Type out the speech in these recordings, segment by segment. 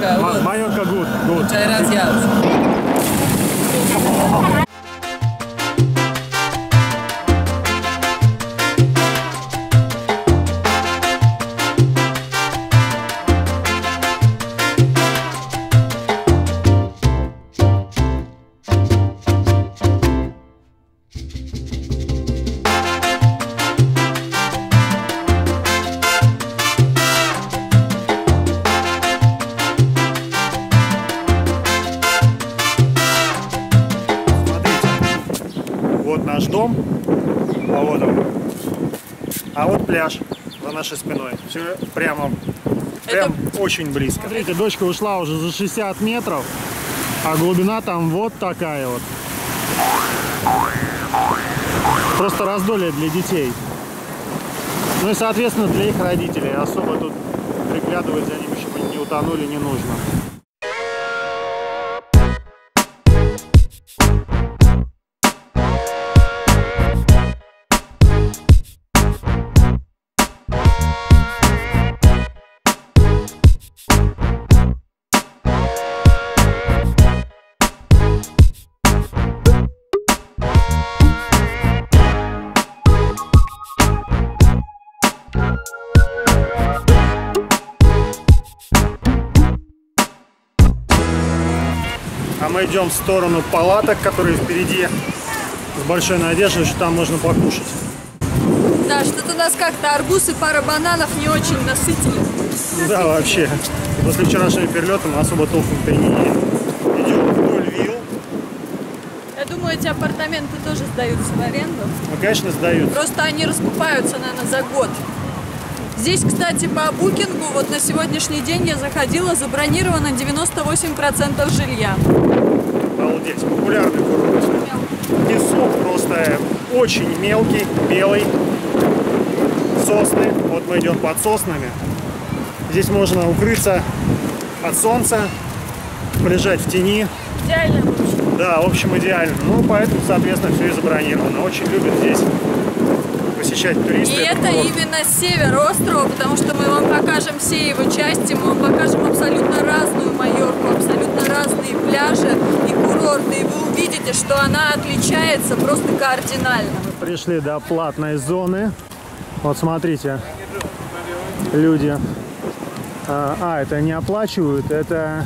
Mallorca. Mallorca, good. Muchas gracias. Вот наш дом, а вот он. А вот пляж за нашей спиной. Все прям очень близко. Смотрите, дочка ушла уже за 60 метров, а глубина там вот такая вот. Просто раздолье для детей. Ну и, соответственно, для их родителей. Особо тут приглядывать за ними, чтобы они не утонули, не нужно. А мы идем в сторону палаток, которые впереди, с большой надеждой, что там можно покушать. Да, что-то нас как-то арбуз и пара бананов не очень насытили. Да, вообще. После вчерашнего перелета мы особо толком-то и не ели. Идем вдоль вилл. Я думаю, эти апартаменты тоже сдаются в аренду. Ну, конечно, сдают. Просто они раскупаются, наверное, за год. Здесь, кстати, по букингу, вот на сегодняшний день я заходила, забронировано 98% жилья. Обалдеть, популярный курорт. Песок просто очень мелкий, белый. Сосны. Вот мы идем под соснами. Здесь можно укрыться от солнца, полежать в тени. Идеально, в общем. Да, в общем, идеально. Ну, поэтому, соответственно, все и забронировано. Очень любят здесь посещать туристы. И это именно север острова, потому что мы вам покажем все его части, мы вам покажем абсолютно разную Майорку, абсолютно разные пляжи и курорты, и вы увидите, что она отличается просто кардинально. Мы пришли до платной зоны. Вот смотрите, люди, это не оплачивают, это,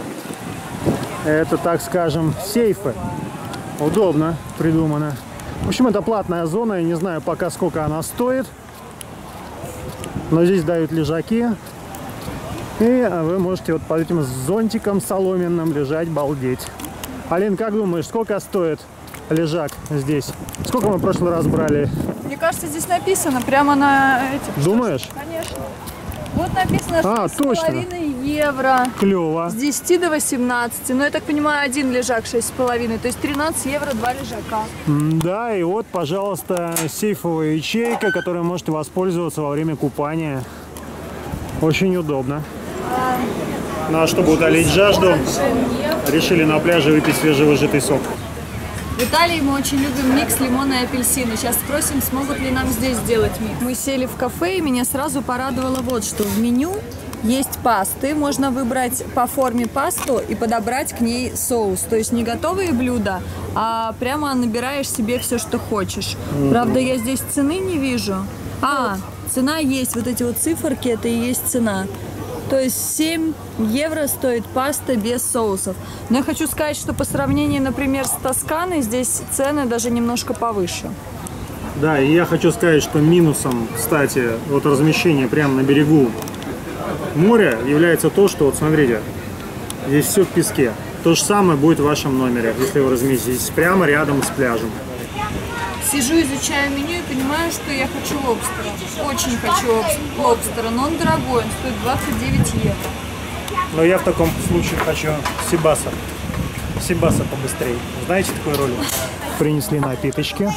так скажем, сейфы. Удобно придумано. В общем, это платная зона, я не знаю пока сколько она стоит, но здесь дают лежаки, и вы можете вот под этим зонтиком соломенным лежать, балдеть. Алин, как думаешь, сколько стоит лежак здесь? Сколько мы в прошлый раз брали? Мне кажется, здесь написано прямо на этих. Думаешь? Конечно. Вот написано 6,5 евро. Клево. С 10 до 18. Но я так понимаю, один лежак 6,5. То есть 13 евро 2 лежака. Да, и вот, пожалуйста, сейфовая ячейка, которой можете воспользоваться во время купания. Очень удобно. Ну а чтобы утолить жажду, решили на пляже выпить свежевыжатый сок. В Италии мы очень любим микс лимона и апельсина. Сейчас спросим, смогут ли нам здесь сделать микс. Мы сели в кафе, и меня сразу порадовало вот что. В меню есть пасты. Можно выбрать по форме пасту и подобрать к ней соус. То есть не готовые блюда, а прямо набираешь себе все, что хочешь. Правда, я здесь цены не вижу. Цена есть. Вот эти вот циферки, это и есть цена. То есть 7 евро стоит паста без соусов. Но я хочу сказать, что по сравнению, например, с Тосканой, здесь цены даже немножко повыше. Да, и я хочу сказать, что минусом, кстати, вот размещения прямо на берегу моря является то, что, вот смотрите, здесь все в песке. То же самое будет в вашем номере, если вы разместитесь прямо рядом с пляжем. Сижу, изучаю меню и понимаю, что я хочу лобстера. Очень хочу лобстера, но он дорогой, он стоит 29 евро. Но я в таком случае хочу сибаса. Сибаса побыстрее. Знаете такой ролик? Принесли напиточки.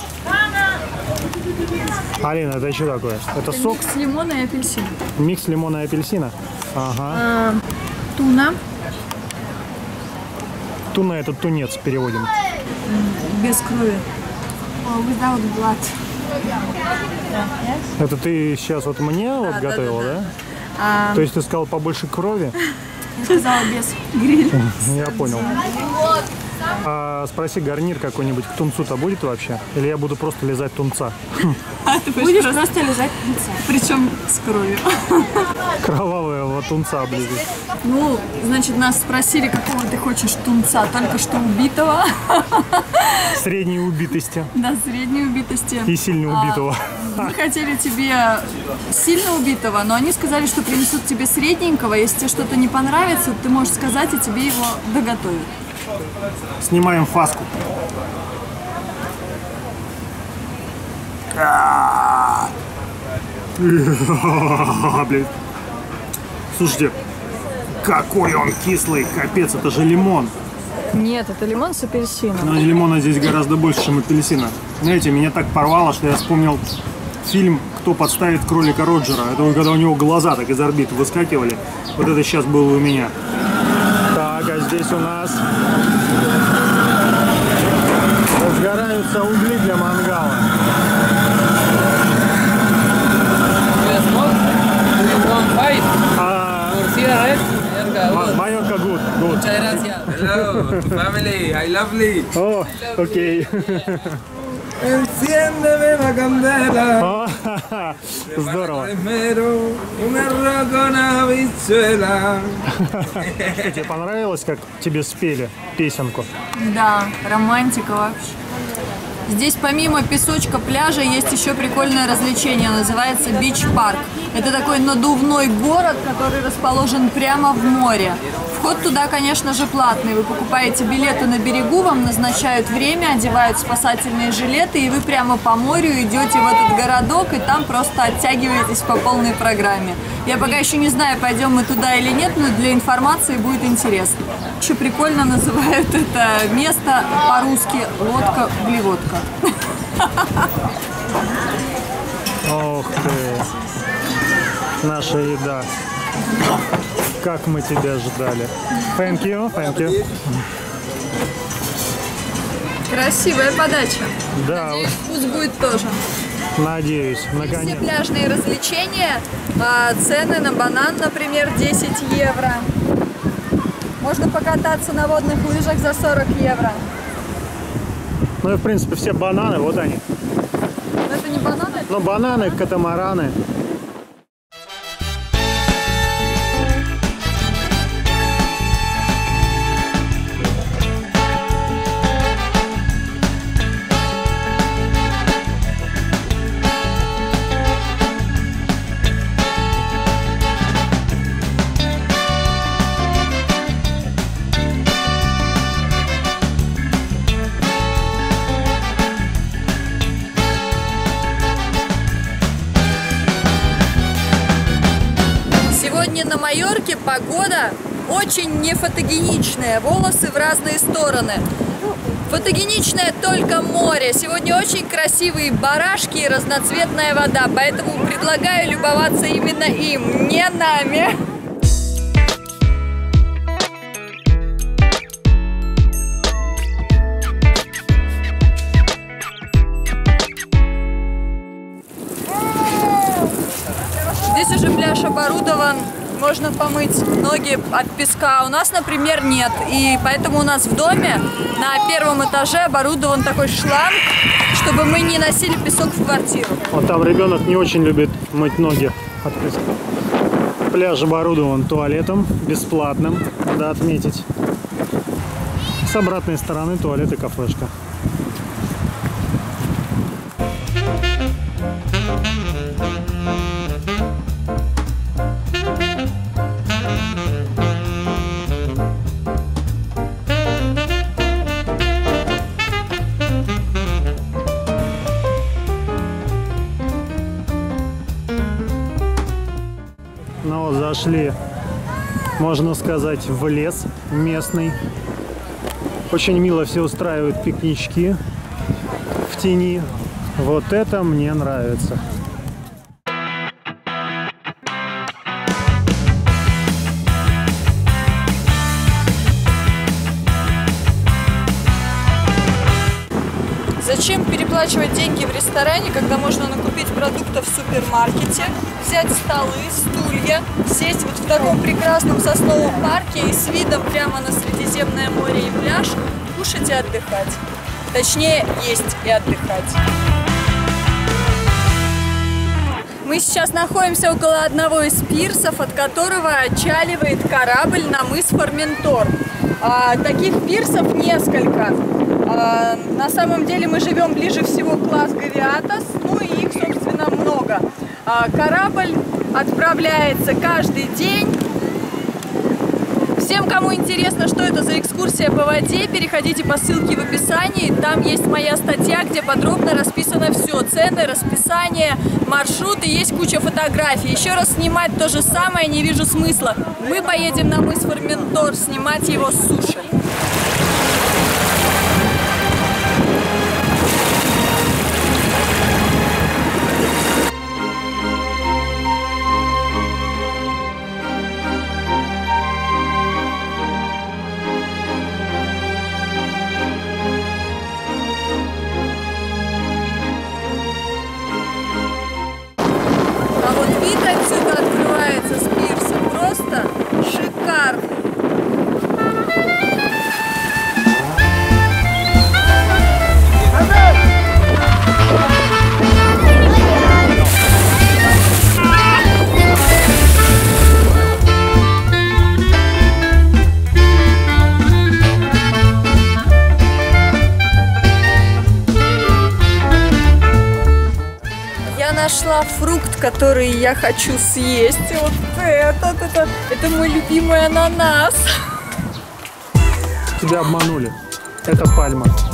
Алина, это что такое? Это сок? Микс лимона и апельсина. Микс лимона и апельсина? Ага. Туна. Туна — это тунец, переводим. Без крови. Without blood. Это ты сейчас вот мне готовила, да? То есть ты сказал побольше крови? Я сказала без гриль. Я понял. А спроси, гарнир какой-нибудь к тунцу-то будет вообще? Или я буду просто лизать тунца? А ты будешь просто лизать тунца. Причем с кровью. Кровавого тунца облизать. Ну, значит, нас спросили, какого ты хочешь тунца. Только что убитого. Средней убитости. Да, средней убитости. И сильно убитого. Мы хотели тебе сильно убитого, но они сказали, что принесут тебе средненького. Если тебе что-то не понравится, ты можешь сказать, и тебе его доготовят. Снимаем фаску. Блин. Слушайте, какой он кислый, капец, это же лимон. Нет, это лимон с апельсином. Но лимона здесь гораздо больше, чем апельсина. Знаете, меня так порвало, что я вспомнил фильм «Кто подставит кролика Роджера». Это когда у него глаза так из орбит выскакивали. Вот это сейчас было у меня. Так, а здесь у нас разгораются угли для мангала. Майорка, good. Hello, family, I lovely. О, окей. Enciéndeme la candela. Здорово. Primero, un arroz con habichuela. Тебе понравилось, как тебе спели песенку? Да, романтика вообще. Здесь помимо песочка, пляжа есть еще прикольное развлечение, называется бич-парк. Это такой надувной город, который расположен прямо в море. Вход туда, конечно же, платный. Вы покупаете билеты на берегу, вам назначают время, одевают спасательные жилеты, и вы прямо по морю идете в этот городок, и там просто оттягиваетесь по полной программе. Я пока еще не знаю, пойдем мы туда или нет, но для информации будет интересно. Еще прикольно называют это место по-русски лодка-блевотка. Ох ты, наша еда. Как мы тебя ждали. Thank you, thank you. Красивая подача. Да, Надеюсь, вкус будет тоже. надеюсь, Все наконец. пляжные развлечения, цены на банан, например, 10 евро. Можно покататься на водных лыжах за 40 евро. Ну и в принципе все бананы, вот они. Но это не бананы? Ну бананы, катамараны. Сегодня на Майорке погода очень нефотогеничная, волосы в разные стороны. Фотогеничное только море. Сегодня очень красивые барашки и разноцветная вода, поэтому предлагаю любоваться именно им, не нами. Здесь уже пляж оборудован, можно помыть ноги от песка. У нас, например, нет. И поэтому у нас в доме на первом этаже оборудован такой шланг, чтобы мы не носили песок в квартиру. Вот там ребенок не очень любит мыть ноги от песка. Пляж оборудован туалетом, бесплатным, надо отметить. С обратной стороны туалет и кафешка. Ну вот зашли, можно сказать, в лес местный. Очень мило все устраивают пикнички в тени. Вот это мне нравится. Зачем переплачивать деньги в ресторане, когда можно накупить продуктов в супермаркете, взять столы, стулья, сесть вот в таком прекрасном сосновом парке и с видом прямо на Средиземное море и пляж кушать и отдыхать. Точнее, есть и отдыхать. Мы сейчас находимся около одного из пирсов, от которого отчаливает корабль на мыс Форментор. Таких пирсов несколько. На самом деле мы живем ближе всего к Лас-Гавиатас, ну и их, собственно, много. Корабль отправляется каждый день. Всем, кому интересно, что это за экскурсия по воде, переходите по ссылке в описании. Там есть моя статья, где подробно расписано все. Цены, расписание, маршруты, есть куча фотографий. Еще раз снимать то же самое не вижу смысла. Мы поедем на мыс Форментор снимать его с суши. Отсюда открывается с пирса просто шикарно. Нашла фрукт, который я хочу съесть. Вот это мой любимый ананас. Тебя обманули. Это пальма.